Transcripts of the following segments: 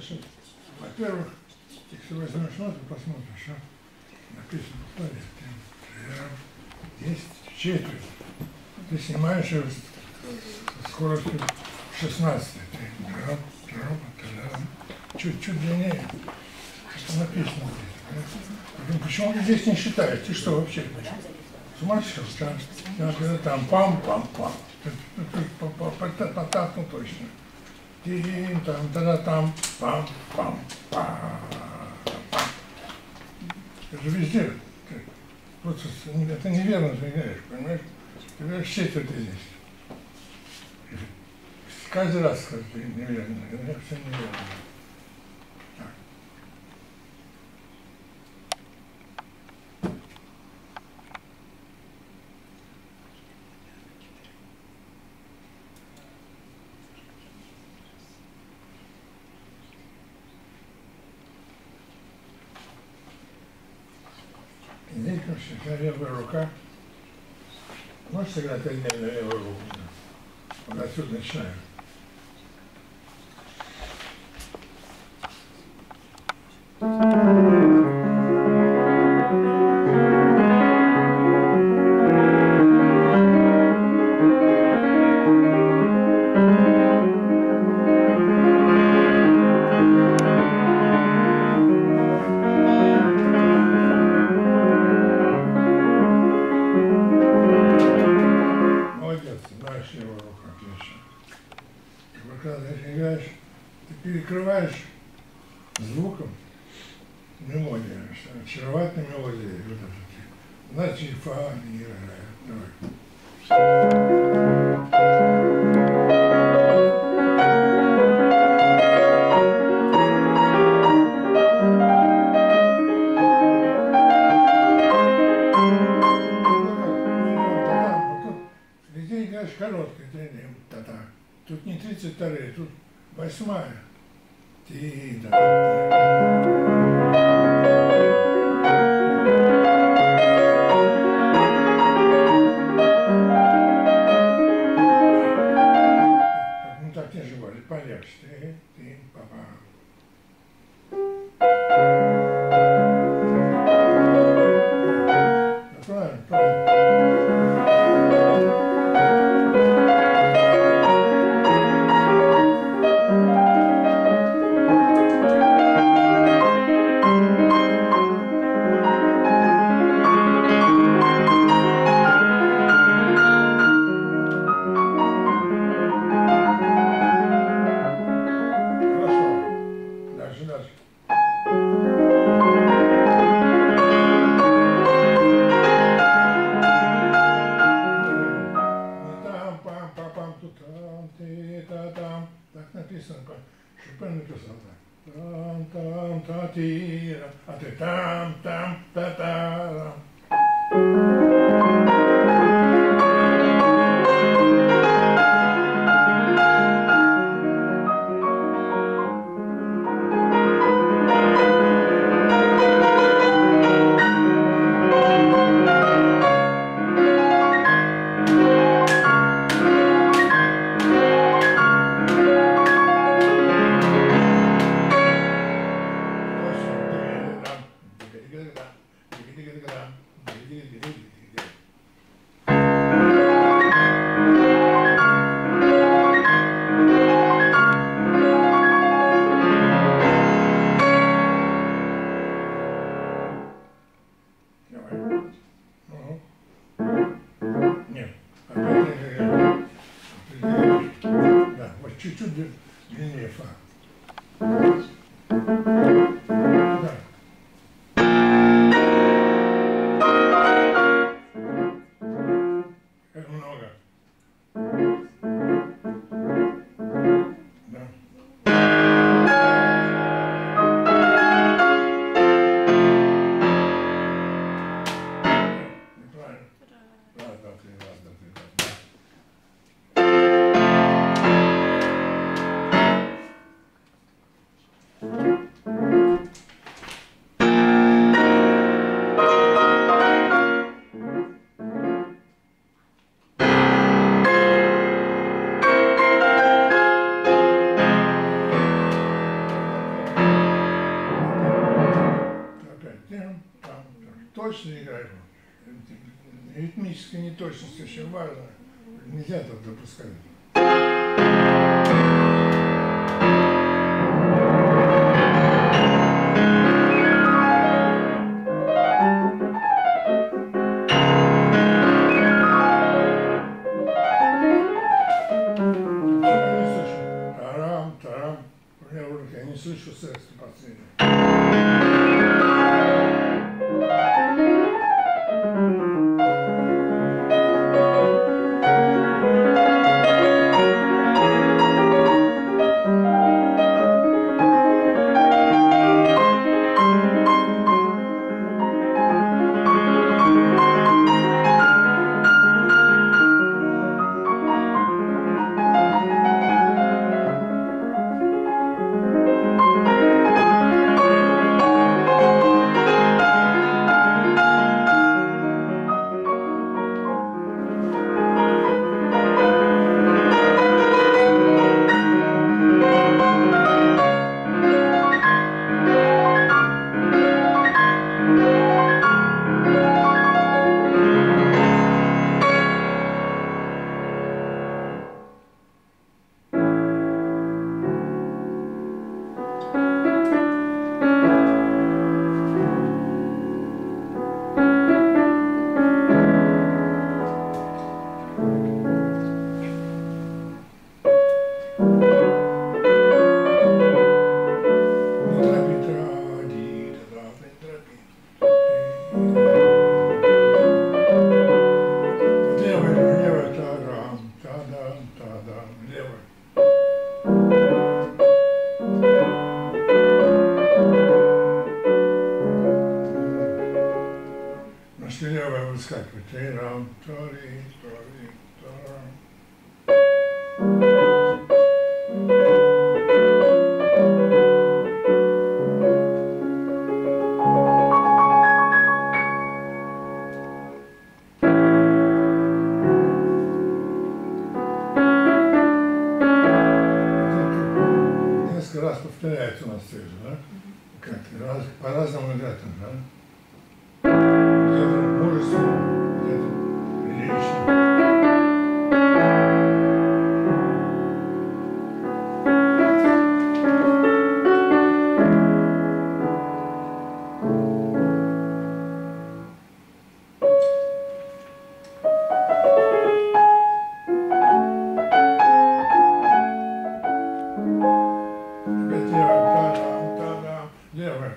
слышать. Во-первых, если возьмешь ноту, посмотришь, что написано в порядке. 10 четверть. Ты снимаешь ее со скоростью 16. Чуть-чуть длиннее. Это написано здесь. Почему ты здесь не считаешь? Ты что вообще? Сумасшедший? Там пам-пам-пам. По такну точно. Тим, там, тогда там, пам-пам-пам. Это же везде. Просто это неверно ты играешь, понимаешь? Ты играешь четверти здесь. Каждый раз скажешь, неверно. Это все неверно. Здесь, конечно, левая рука. Можешь сыграть отдельно левую руку? Вот отсюда начинаем. Перекрываешь звуком мелодию, очаровательной мелодией. Значит, фа, не играет. Давай. Везде играешь короткой, та-та. Тут не 32-е, тут 8-я. Ну так не живали, полегче. Ты, папа. Правильно, правильно. Так написано, Шопен написал так. Там-там-та-тира, а ты там-там-та-та-рам. Нет, да, вот чуть-чуть длиннее фа. Да. Это много. Да. Неправильно. Раз, два, три, раз, два, три, раз. ритмическая неточность очень важна. Нельзя этого допускать. Я не слышу секса последнего. Левая выскакивает. Тарам, тари, тари, тарам. Несколько раз повторяется у нас все же, да? Как по-разному играть, да? Где-то мужественно, где-то прилично. Левая.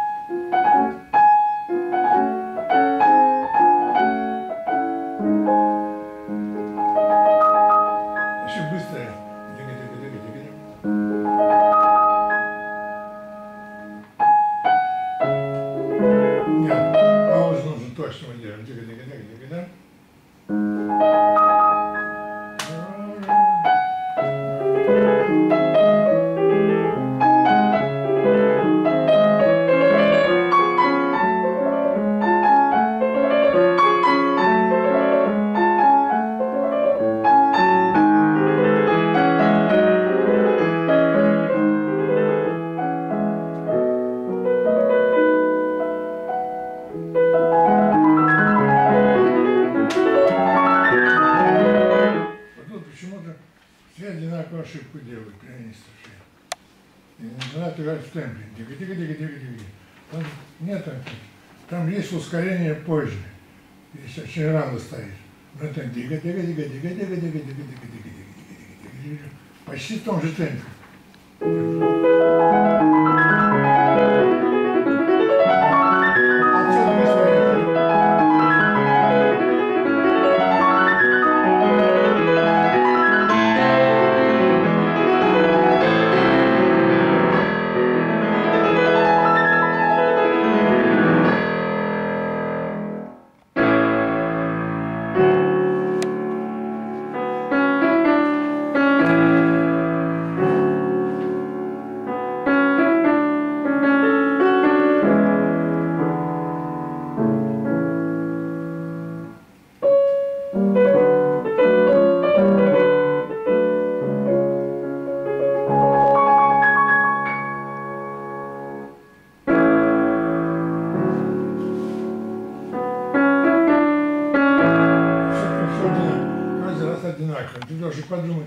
Еще быстрее. Нет, паузу нужно точно выделять. Дига-дига-дига-дига-дига. Почему-то все одинаковую ошибку делают, пианисты все. И начинают играть в темпе. Дига-дига-дига-дига-дига. Там нет, там есть ускорение позже. Здесь очень рано стоит. Но это дига-дига-дига-дига-дига-дига-дига-дига-дига-дига-дига-дига. Почти в том же темпе.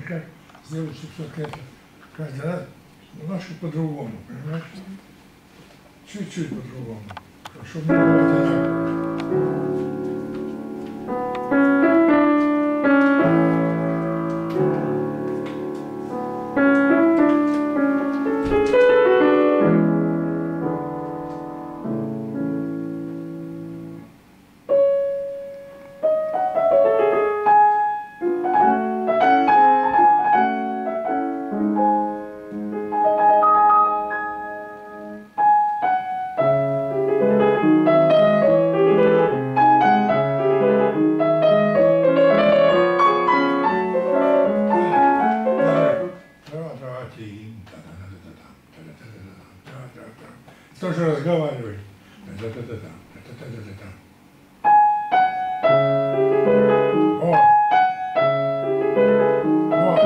как сделать, чтобы все-таки это каждый раз немножко по-другому, понимаешь? Чуть-чуть по-другому, чтобы не было одинаково. Тоже разговаривать. О! О!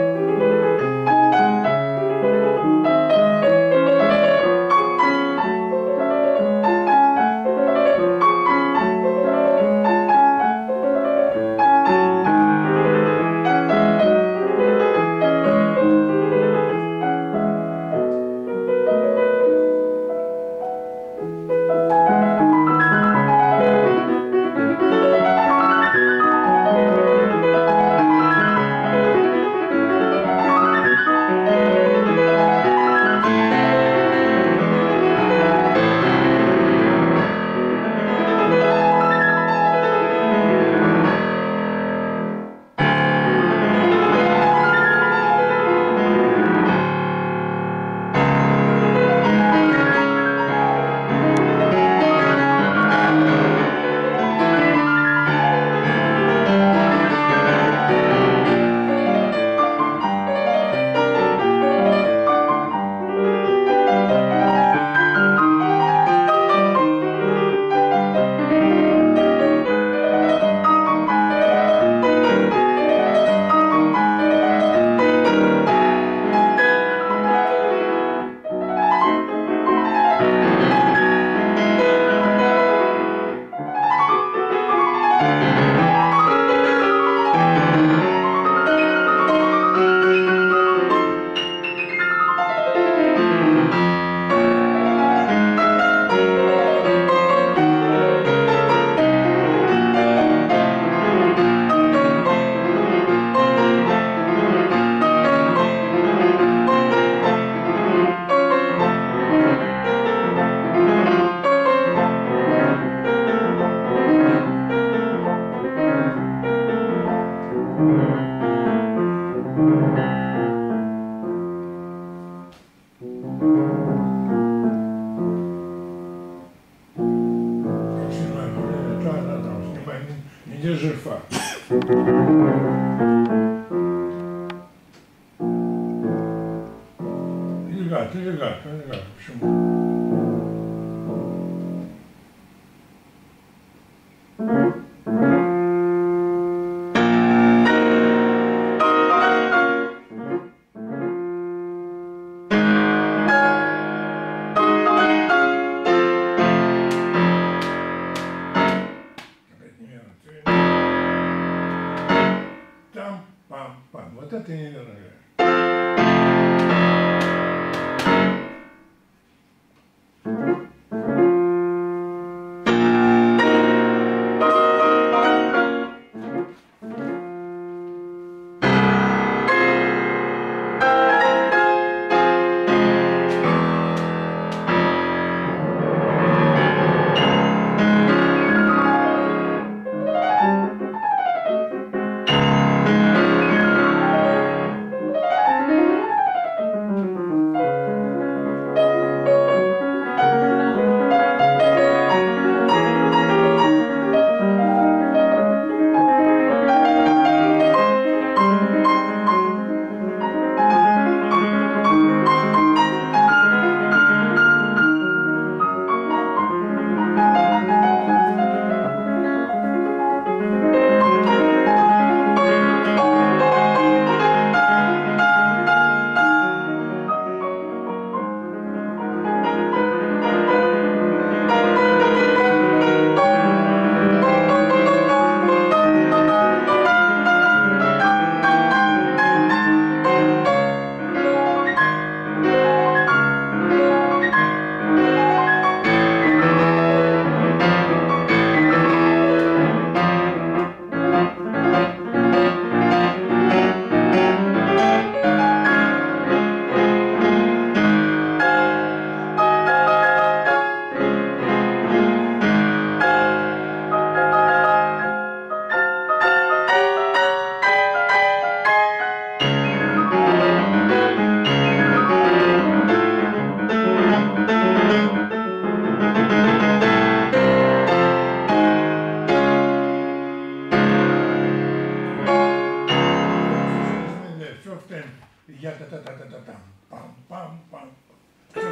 Не держи фа. Легато. Почему? Там-пам-пам. Вот это не надо.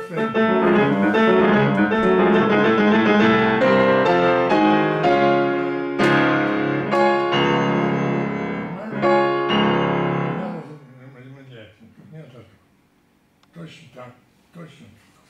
Точно так, точно.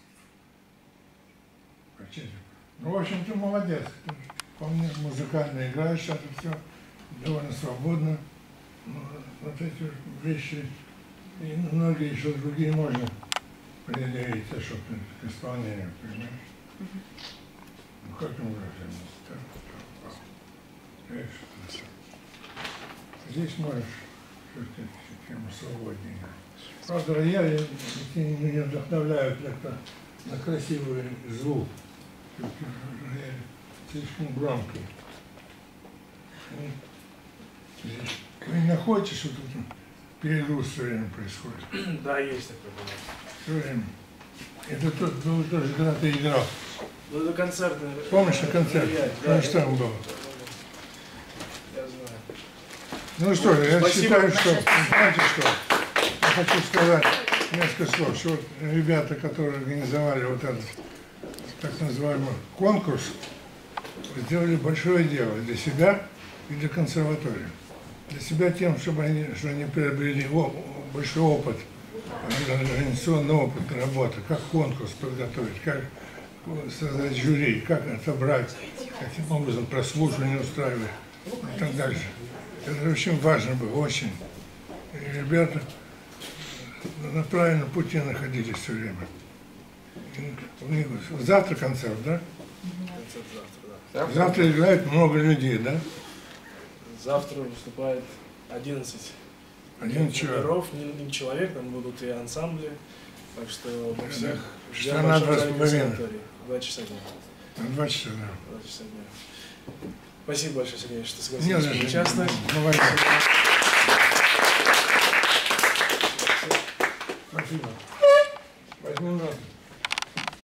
Ну, в общем, ты молодец. Ты вполне музыкально играешь, это все довольно свободно. Но вот эти вещи и многие еще другие можно предъявить, чтобы к исполнению, понимаешь? Ну, как им выразиться? Здесь можешь чем свободнее. Правда, рояль меня вдохновляют на красивый звук. Рояль слишком громкий. Здесь вы находите, что тут перегруз все время происходит? Да, есть такой момент. Все время. Это тот был тоже, когда ты играл. Ну, это концертный. Помнишь, на концерте? Да, Что там было? Я знаю. Ну что же, я Спасибо. считаю, что, знаете что, я хочу сказать несколько слов, что вот ребята, которые организовали вот этот так называемый конкурс, сделали большое дело для себя и для консерватории. Для себя тем, чтобы они приобрели большой опыт, организационный опыт работы, как конкурс подготовить, как создать жюри, как отобрать, каким образом прослушивание устраивать и так дальше. Это очень важно было, очень. И ребята на правильном пути находились все время. У них завтра концерт, да? Концерт завтра, да. Завтра играет много людей, да? Завтра выступает 11 человек. номеров, не человек, там будут и ансамбли. Так что мы всех ждем Что в на большом зале 2,5? консерватории. 2 часа дня. На 2 часа, да. 2 часа дня. Спасибо большое, Сергей, что Нет, согласились поучаствовать. давайте. Спасибо. Возьми ноты.